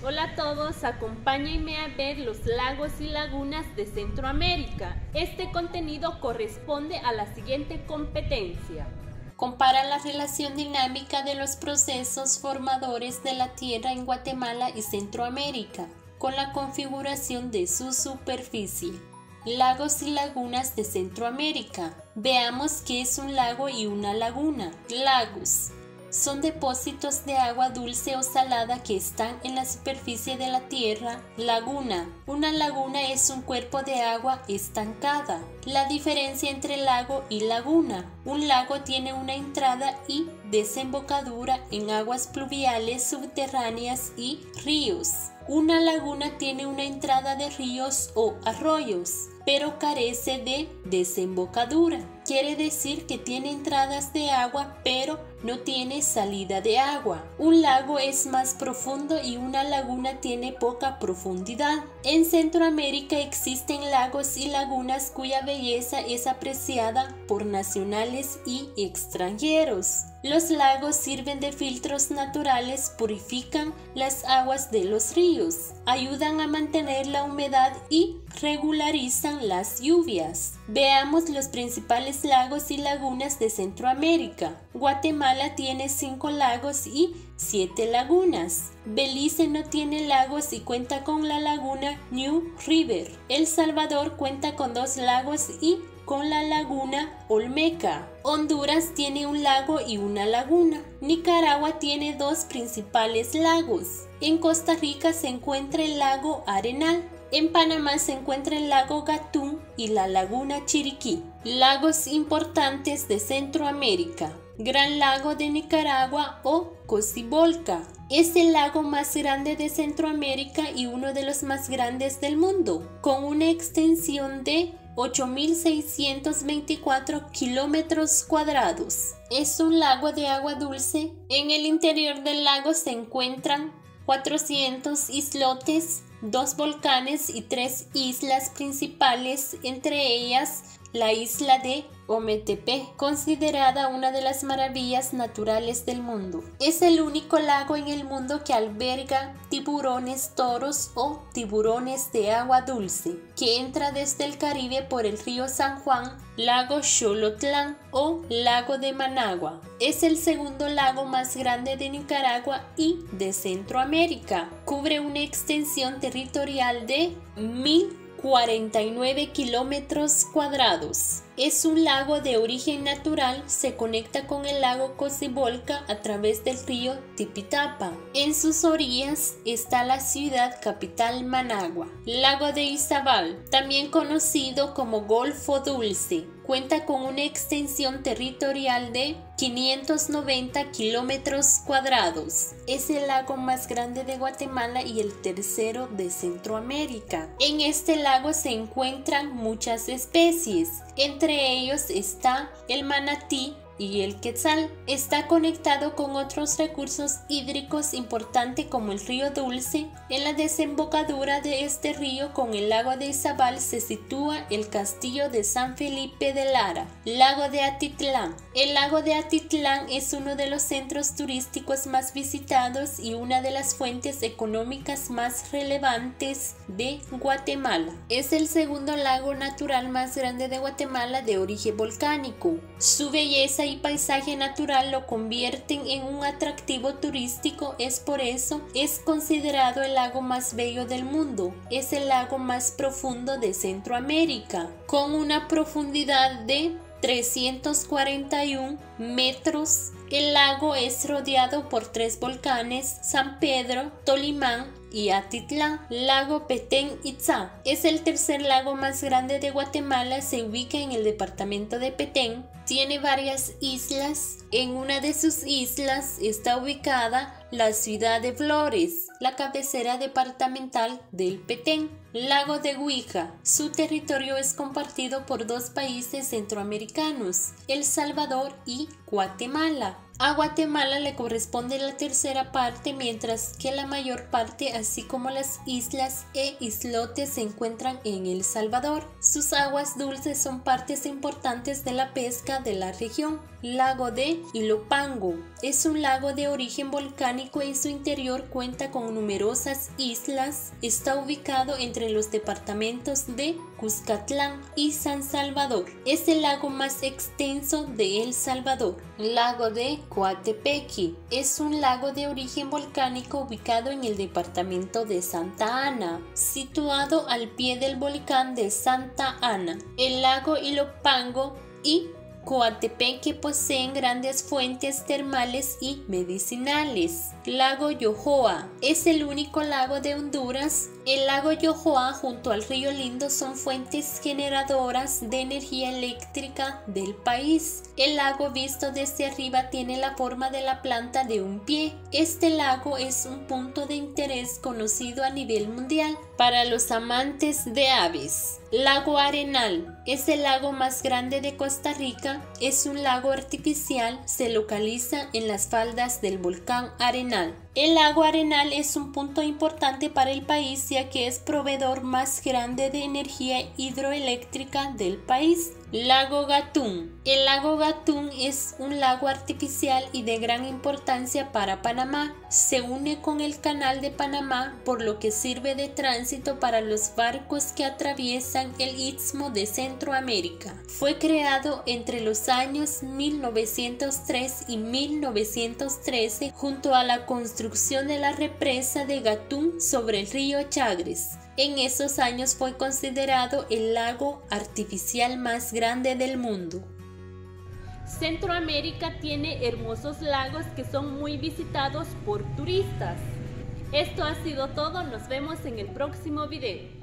Hola a todos, acompáñenme a ver los lagos y lagunas de Centroamérica. Este contenido corresponde a la siguiente competencia. Compara la relación dinámica de los procesos formadores de la tierra en Guatemala y Centroamérica con la configuración de su superficie. Lagos y lagunas de Centroamérica. Veamos qué es un lago y una laguna. Lagos son depósitos de agua dulce o salada que están en la superficie de la tierra. Laguna. Una laguna es un cuerpo de agua estancada. La diferencia entre lago y laguna. Un lago tiene una entrada y desembocadura en aguas pluviales subterráneas y ríos. Una laguna tiene una entrada de ríos o arroyos, pero carece de desembocadura. Quiere decir que tiene entradas de agua, pero no tiene salida de agua. Un lago es más profundo y una laguna tiene poca profundidad. En Centroamérica existen lagos y lagunas cuya belleza es apreciada por nacionales y extranjeros. Los lagos sirven de filtros naturales, purifican las aguas de los ríos, ayudan a mantener la humedad y regularizan las lluvias. Veamos los principales lagos y lagunas de Centroamérica. Guatemala tiene 5 lagos y 7 lagunas. Belice no tiene lagos y cuenta con la laguna New River. El Salvador cuenta con 2 lagos y con la laguna Olmeca. Honduras tiene un lago y una laguna. Nicaragua tiene 2 principales lagos. En Costa Rica se encuentra el lago Arenal. En Panamá se encuentra el lago Gatún y la laguna Chiriquí. Lagos importantes de Centroamérica. Gran Lago de Nicaragua o Cocibolca. Es el lago más grande de Centroamérica y uno de los más grandes del mundo, con una extensión de 8.624 kilómetros cuadrados. Es un lago de agua dulce. En el interior del lago se encuentran 400 islotes, 2 volcanes y 3 islas principales, entre ellas la isla de Ometepe, considerada una de las maravillas naturales del mundo. Es el único lago en el mundo que alberga tiburones toros o tiburones de agua dulce, que entra desde el Caribe por el río San Juan, lago Xolotlán o lago de Managua. Es el segundo lago más grande de Nicaragua y de Centroamérica. Cubre una extensión territorial de 1.049 kilómetros cuadrados. Es un lago de origen natural, se conecta con el lago Cocibolca a través del río Tipitapa. En sus orillas está la ciudad capital Managua. Lago de Izabal, también conocido como Golfo Dulce, cuenta con una extensión territorial de 590 kilómetros cuadrados. Es el lago más grande de Guatemala y el tercero de Centroamérica. En este lago se encuentran muchas especies. Entre ellos está el manatí y el quetzal. Está conectado con otros recursos hídricos importantes como el río Dulce. En la desembocadura de este río con el lago de Izabal se sitúa el castillo de San Felipe de Lara. Lago de Atitlán. El lago de Atitlán es uno de los centros turísticos más visitados y una de las fuentes económicas más relevantes de Guatemala. Es el segundo lago natural más grande de Guatemala de origen volcánico. Su belleza y paisaje natural lo convierten en un atractivo turístico, por eso es considerado el lago más bello del mundo. Es el lago más profundo de Centroamérica, con una profundidad de 341 metros. El lago es rodeado por 3 volcanes: San Pedro, Tolimán y Atitlán. Lago Petén Itzá es el tercer lago más grande de Guatemala, se ubica en el departamento de Petén. Tiene varias islas. En una de sus islas está ubicada la ciudad de Flores, la cabecera departamental del Petén. Lago de Guija. Su territorio es compartido por 2 países centroamericanos, El Salvador y Guatemala. A Guatemala le corresponde la tercera parte, mientras que la mayor parte, así como las islas e islotes, se encuentran en El Salvador. Sus aguas dulces son partes importantes de la pesca de la región. Lago de Ilopango es un lago de origen volcánico y su interior cuenta con numerosas islas. Está ubicado entre los departamentos de Cuscatlán y San Salvador. Es el lago más extenso de El Salvador. Lago de Coatepeque es un lago de origen volcánico ubicado en el departamento de Santa Ana, situado al pie del volcán de Santa Ana. El lago Ilopango y Coatepeque poseen grandes fuentes termales y medicinales. Lago Yohoa es el único lago de Honduras. El lago Yohoa junto al río Lindo son fuentes generadoras de energía eléctrica del país. El lago visto desde arriba tiene la forma de la planta de un pie. Este lago es un punto de interés conocido a nivel mundial para los amantes de aves. Lago Arenal es el lago más grande de Costa Rica. Es un lago artificial, se localiza en las faldas del volcán Arenal. El lago Arenal es un punto importante para el país, ya que es proveedor más grande de energía hidroeléctrica del país. Lago Gatún. El lago Gatún es un lago artificial y de gran importancia para Panamá. Se une con el Canal de Panamá, por lo que sirve de tránsito para los barcos que atraviesan el Istmo de Centroamérica. Fue creado entre los años 1903 y 1913 junto a la construcción de la represa de Gatún sobre el río Chagres. En esos años fue considerado el lago artificial más grande del mundo. Centroamérica tiene hermosos lagos que son muy visitados por turistas. Esto ha sido todo, nos vemos en el próximo video.